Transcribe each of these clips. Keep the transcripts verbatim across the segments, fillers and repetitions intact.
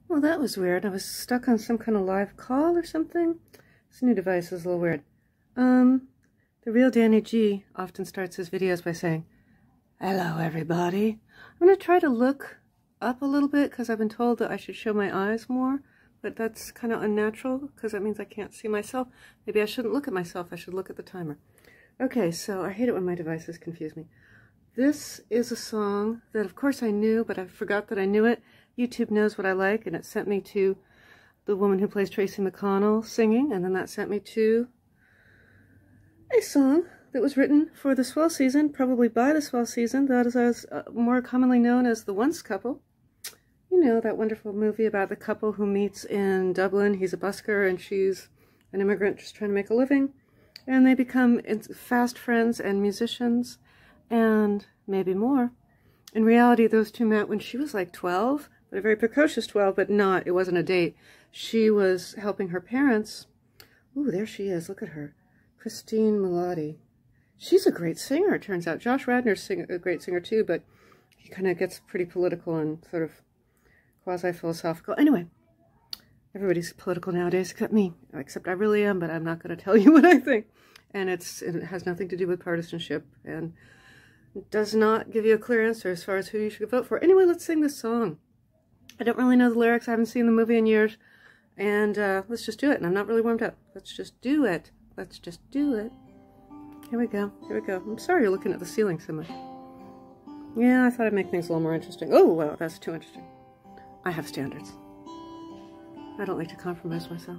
Well, that was weird. I was stuck on some kind of live call or something. This new device is a little weird. Um, the real Danny G often starts his videos by saying, "Hello, everybody." I'm going to try to look up a little bit because I've been told that I should show my eyes more, but that's kind of unnatural because that means I can't see myself. Maybe I shouldn't look at myself. I should look at the timer. Okay, so I hate it when my devices confuse me. This is a song that, of course, I knew, but I forgot that I knew it. YouTube knows what I like, and it sent me to the woman who plays Tracy McConnell singing, and then that sent me to a song that was written for the SWELL season, probably by the SWELL season, that is as uh, more commonly known as The Once Couple. You know, that wonderful movie about the couple who meets in Dublin. He's a busker, and she's an immigrant just trying to make a living, and they become fast friends and musicians, and maybe more. In reality, those two met when she was like twelve, but a very precocious twelve, but not, it wasn't a date. She was helping her parents. Ooh, there she is, look at her. Christine Milotti. She's a great singer, it turns out. Josh Radnor's sing a great singer too, but he kind of gets pretty political and sort of quasi-philosophical. Anyway, everybody's political nowadays except me, except I really am, but I'm not going to tell you what I think. And it's it has nothing to do with partisanship, and does not give you a clear answer as far as who you should vote for. Anyway, let's sing this song. I don't really know the lyrics. I haven't seen the movie in years. And uh, let's just do it. And I'm not really warmed up. Let's just do it. Let's just do it. Here we go. Here we go. I'm sorry you're looking at the ceiling so much. Yeah, I thought I'd make things a little more interesting. Oh, well, that's too interesting. I have standards. I don't like to compromise myself.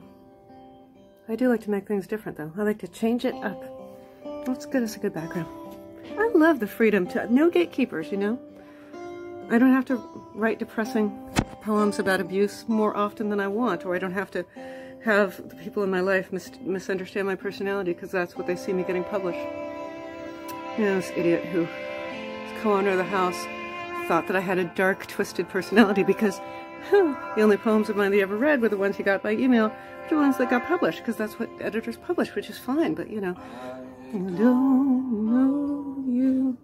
I do like to make things different, though. I like to change it up. That's good as a good background. I love the freedom to... No gatekeepers, you know? I don't have to write depressing poems about abuse more often than I want, or I don't have to have the people in my life mis misunderstand my personality because that's what they see me getting published. You know, this idiot who was co-owner of the house thought that I had a dark, twisted personality because huh, the only poems of mine that he ever read were the ones he got by email, the ones that got published, because that's what editors publish, which is fine, but you know, I don't know you,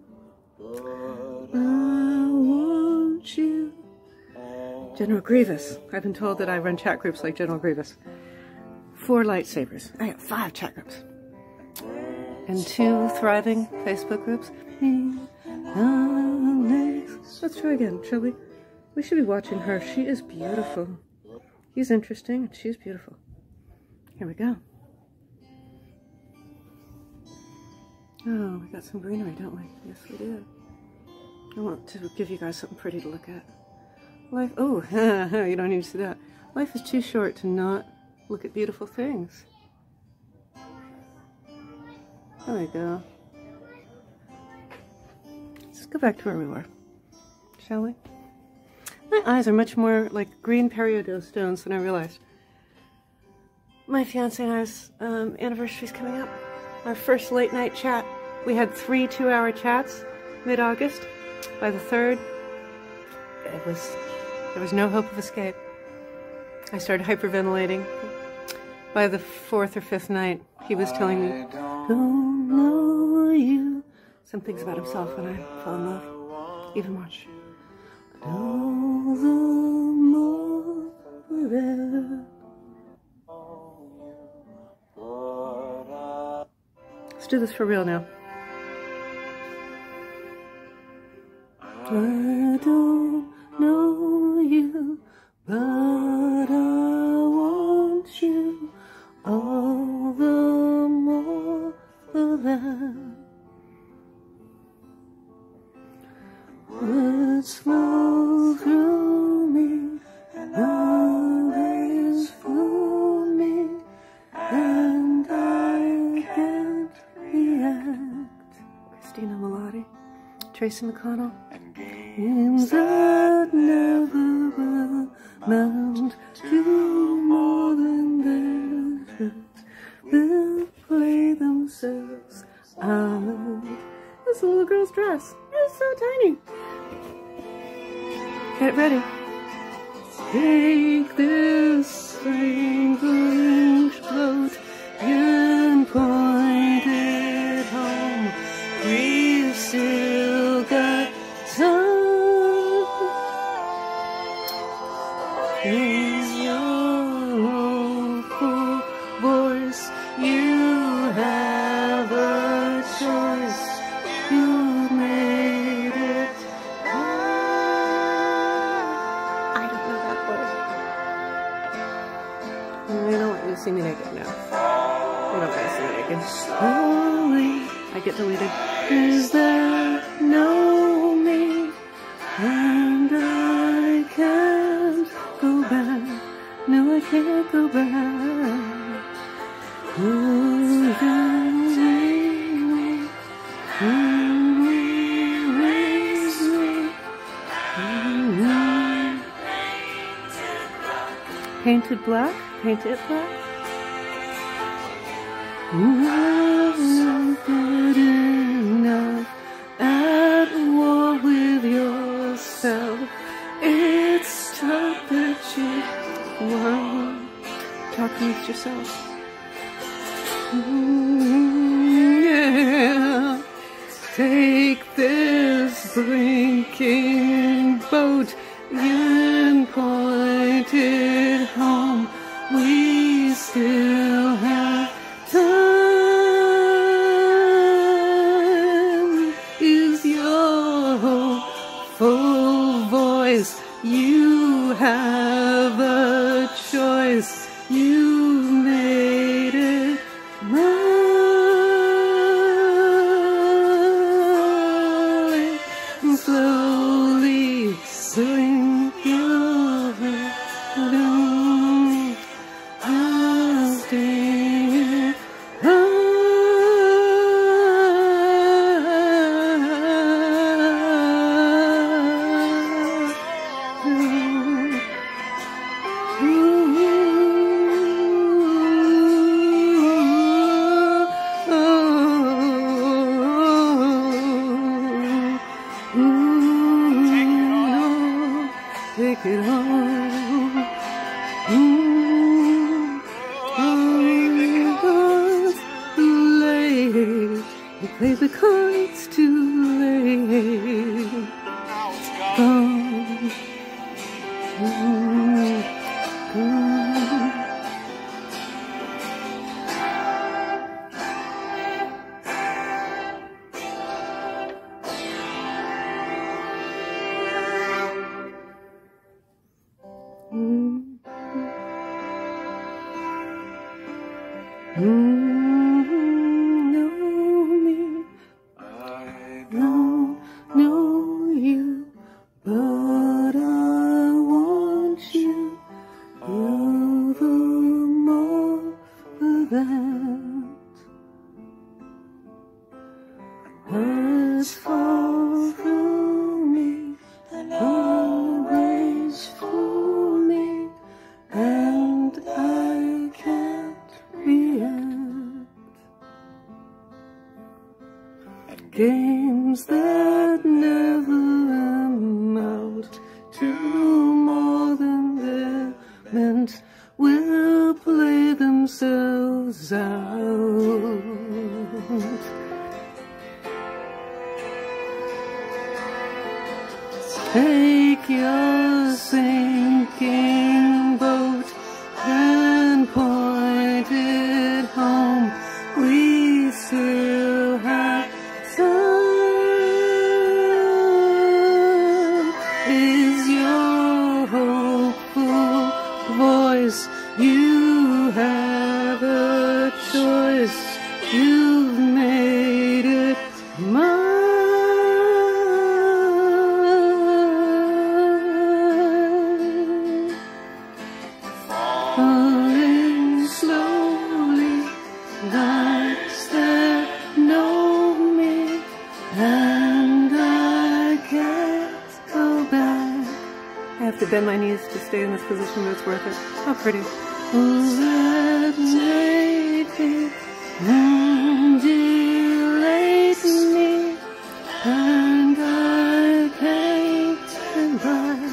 I want you. General Grievous. I've been told that I run chat groups like General Grievous. Four lightsabers. I got five chat groups. And two thriving Facebook groups. Let's try again, shall we? We should be watching her. She is beautiful. He's interesting, and she's beautiful. Here we go. Oh, we got some greenery, don't we? Yes, we do. I want to give you guys something pretty to look at. Life, oh, you don't need to see that. Life is too short to not look at beautiful things. There we go. Let's go back to where we were, shall we? My eyes are much more like green peridot stones than I realized. My fiancé and I's um, anniversary's coming up. Our first late night chat. We had three two-hour chats mid-August. By the third, it was there was no hope of escape. I started hyperventilating. By the fourth or fifth night, he was telling me, "Don't know you." Some things about himself when I fell in love, even more. All the more forever. Let's do this for real now. I don't know you, but I want you all the more for that. Words flow through me, always through me, and I can't react. Christina Milotti, Tracy McConnell. Games that never will amount to more than their truth will play themselves out. This little girl's dress is so tiny. Get ready. Take this strange float and point it home. We've still got time. is your hopeful voice. You have a choice. You made it. I don't know that word. I don't want you to see me naked now. I don't want to see me naked. Slowly, I get deleted. Is there no me? And I can't go back. No, I can't go back. Oh, then take me. Oh, raise me. Oh, painted black? Paint it black? Not good enough. At war with yourself. It's tough that you were talking with yourself. Mm, yeah. Take this blinking boat and point it home. We still have time. Is your hopeful voice. You have a choice. You made it mine. Slowly swing your down. I'll stay. Take it home. Mm, oh, it's too late. You play the cards too late. Gone. Mm, gone. Mm. Mm, know me, I don't know you, but I want you. You're the more for that. As far from me, and always for me, and I can't react. Games that never amount to more than they're meant will play themselves out. Take your sinking boat and point it home. We still have time. Is your hopeful voice. You have a choice. You've made it mine. Falling slowly, lights that know me, and I can't go back. I have to bend my knees to stay in this position, but it's worth it. How pretty. That naked undulate me, and I can't turn back.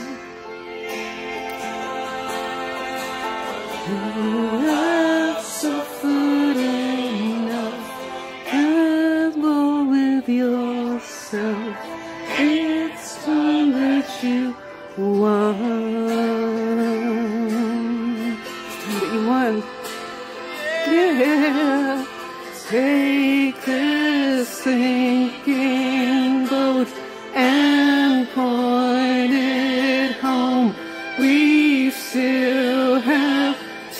I've suffered enough. Have more with yourself. It's time that you want. again. Yeah. Take this sinking boat and point it home. We still have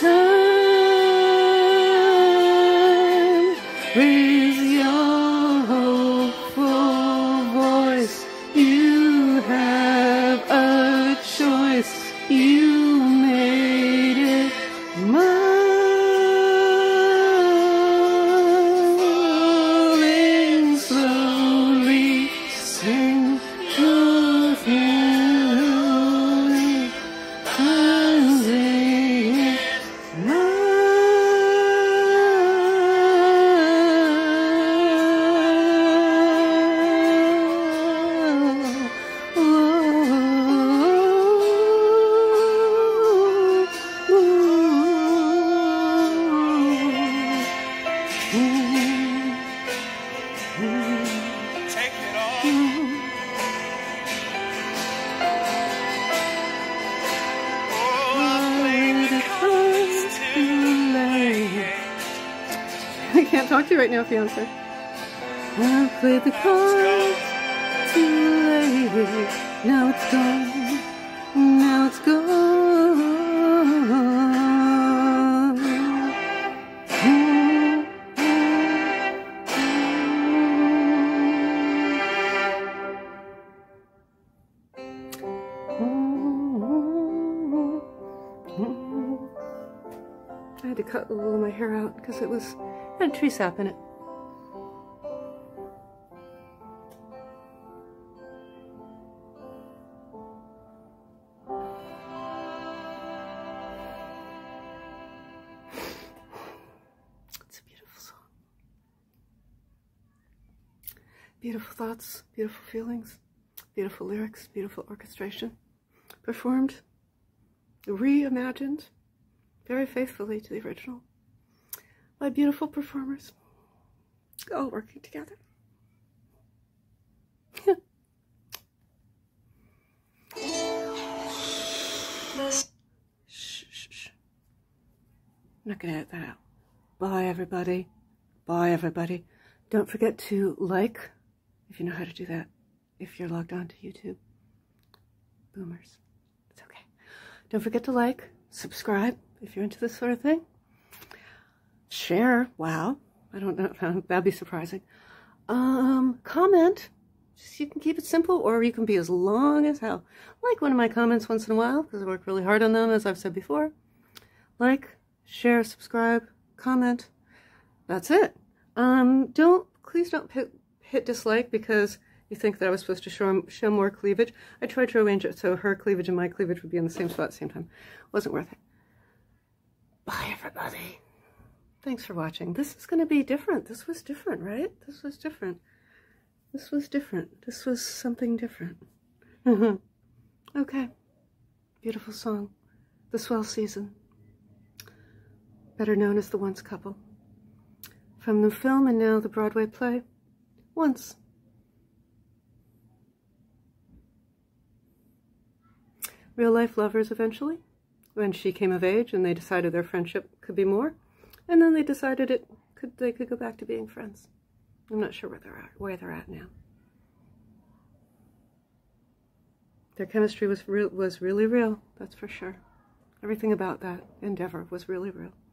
time. Raise your hopeful voice. You have a choice. You made it mine. I can't talk to you right now, fiance. I played the cards too late. Now it's gone. Now it's gone. I had to cut a little of my hair out because it was had tree sap in it. It's a beautiful song. Beautiful thoughts, beautiful feelings, beautiful lyrics, beautiful orchestration. Performed, reimagined very faithfully to the original by beautiful performers, all working together. Shh, shh, shh. I'm not gonna edit that out. Bye, everybody. Bye, everybody. Don't forget to like, if you know how to do that, if you're logged on to YouTube. Boomers. It's okay. Don't forget to like, subscribe, if you're into this sort of thing. Share. Wow. I don't know. That'd be surprising. Um, comment. Just, you can keep it simple, or you can be as long as hell. Like one of my comments once in a while, because I work really hard on them, as I've said before. Like, share, subscribe, comment. That's it. Um, don't, please don't hit, hit dislike because you think that I was supposed to show, show more cleavage. I tried to arrange it so her cleavage and my cleavage would be in the same spot at the same time. Wasn't worth it. Bye, everybody. Thanks for watching. This is going to be different. This was different, right? This was different. This was different. This was something different. Okay. Beautiful song. The Swell Season. Better known as the Once Couple. From the film and now the Broadway play, Once. Real life lovers eventually, when she came of age and they decided their friendship could be more, and then they decided it could they could go back to being friends. I'm not sure where they're at, where they're at now. Their chemistry was real, was really real, that's for sure. Everything about that endeavor was really real.